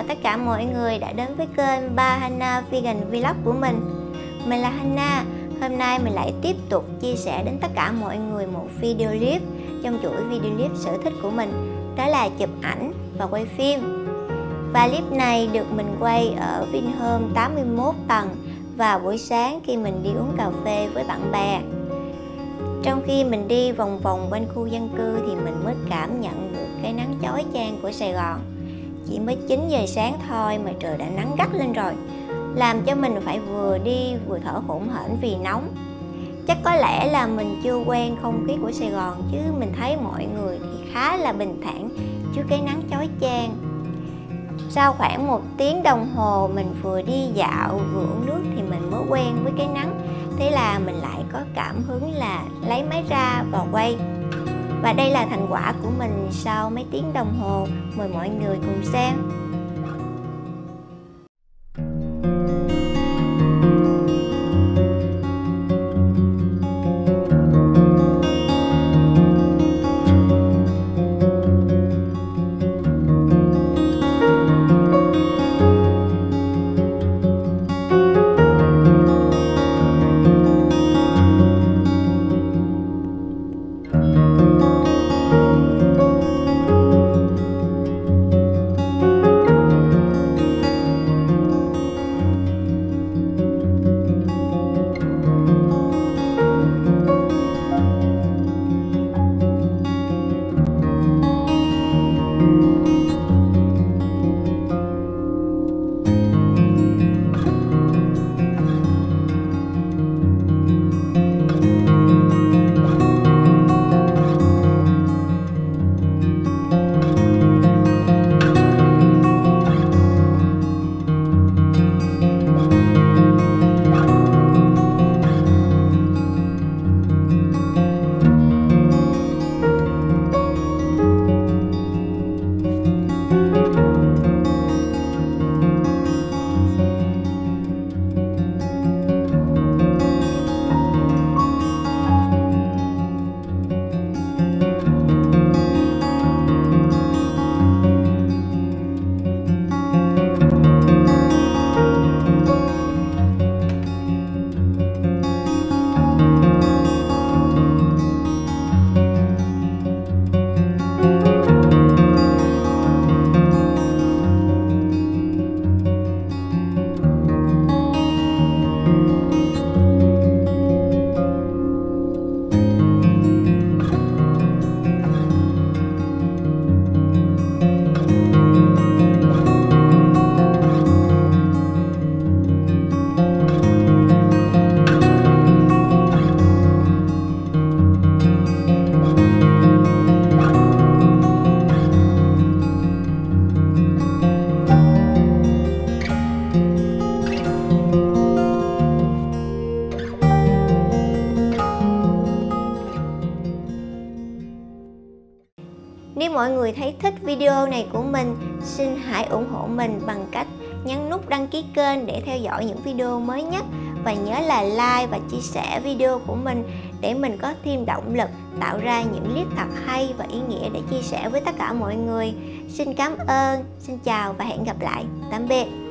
tất cả mọi người đã đến với kênh Ba Hana Vegan Vlog của mình. Mình là Hana. Hôm nay mình lại tiếp tục chia sẻ đến tất cả mọi người một video clip trong chuỗi video clip sở thích của mình, đó là chụp ảnh và quay phim. Và clip này được mình quay ở Vinhome 81 tầng vào buổi sáng khi mình đi uống cà phê với bạn bè. Trong khi mình đi vòng vòng quanh khu dân cư thì mình mới cảm nhận được cái nắng chói chang của Sài Gòn. Chỉ mới 9 giờ sáng thôi mà trời đã nắng gắt lên rồi, làm cho mình phải vừa đi vừa thở hổn hển vì nóng. Chắc có lẽ là mình chưa quen không khí của Sài Gòn, chứ mình thấy mọi người thì khá là bình thản trước cái nắng chói chang. Sau khoảng 1 tiếng đồng hồ mình vừa đi dạo vừa uống nước thì mình mới quen với cái nắng. Thế là mình lại có cảm hứng là lấy máy ra và quay. Và đây là thành quả của mình sau mấy tiếng đồng hồ. Mời mọi người cùng xem. Nếu mọi người thấy thích video này của mình, xin hãy ủng hộ mình bằng cách nhấn nút đăng ký kênh để theo dõi những video mới nhất. Và nhớ là like và chia sẻ video của mình để mình có thêm động lực tạo ra những clip thật hay và ý nghĩa để chia sẻ với tất cả mọi người. Xin cảm ơn, xin chào và hẹn gặp lại. Tạm biệt.